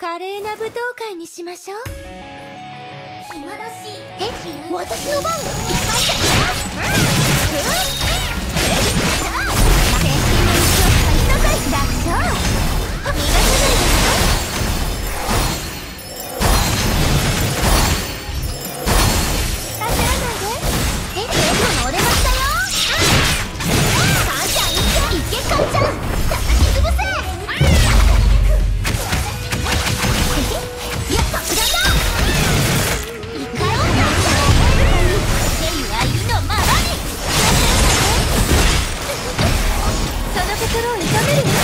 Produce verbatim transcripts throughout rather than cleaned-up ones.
華麗な舞踏会にしましょう。 暇だし。 え、 私の番。一回じゃ。 全身の道を借りなさい。楽勝。逃がさないですよ。焦らないで。 え、結構のお出ましだよ。母ちゃん、いけ、いけ、母ちゃん。叩き潰せ。やっぱ無駄だ。いかような。手には意のままに。 その心を痛めるよ。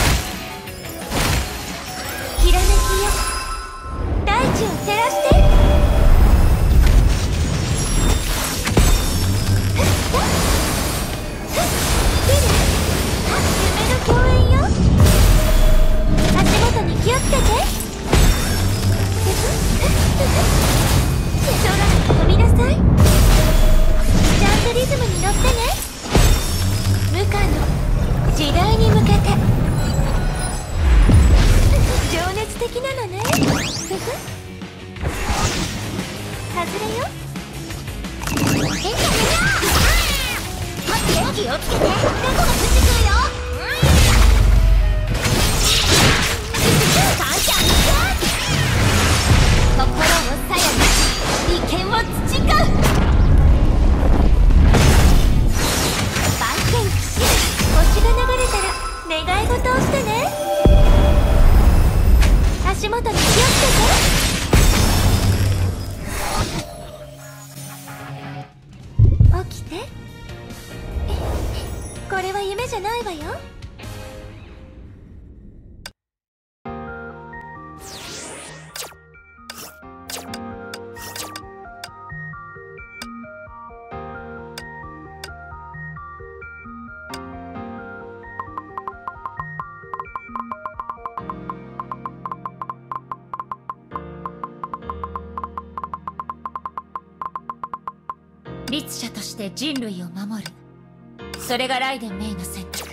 ひらめきよ、大地を照らして。夢の共演よ。足元に気をつけて。空に飛びなさい。ちゃんとリズムに乗ってね。無可の時代に向けて。情熱的なのね。外れよ。 え、やめな。待って、気をつけて。猫がついてくるよ。母ちゃん、いけ。心をさやに利権を培う。 万剣駆使。星が流れたら願い事をしてね。足元に気をつけて。起きて。これは夢じゃないわよ。律者として人類を守る。それがライデンメイの選択。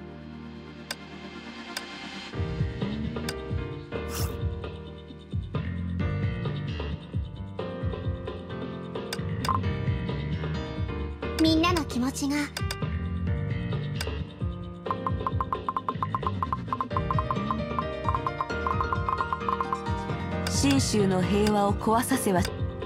みんなの気持ちが信州の平和を壊させは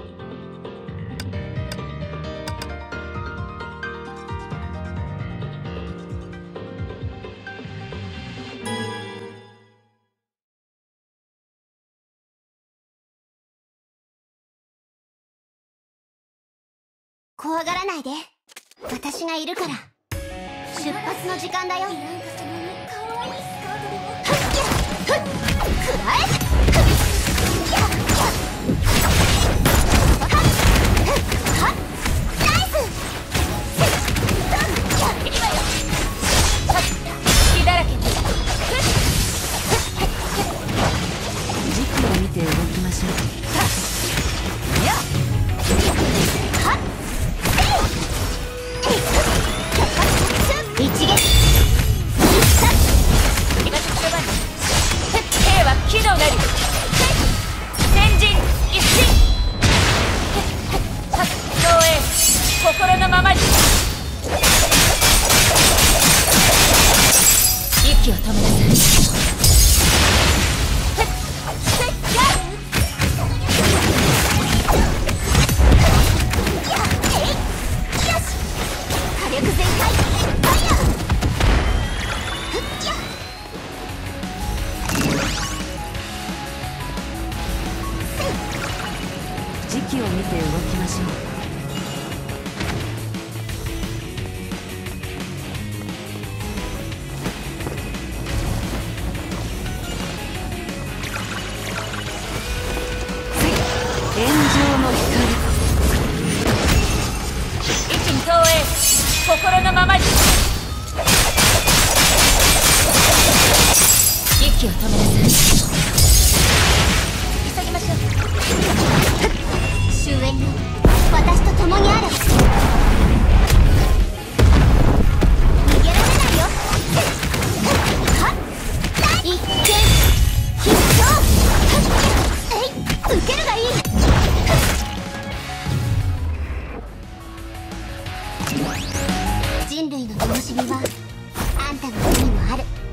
怖がらないで。私がいるから。出発の時間だよ。 時期を見て動きましょう。 一撃一兵は機動なり。先陣一進。防衛心のままに。息を止めなさい。 火力全開。 時期を見て動きましょう。炎上の光。 一に投影心のままに。息を止めなさい。急ぎましょう。 終焉よ。私と共にあれ。逃げられないよ。はっ一見必勝。 はあんたの手にもある。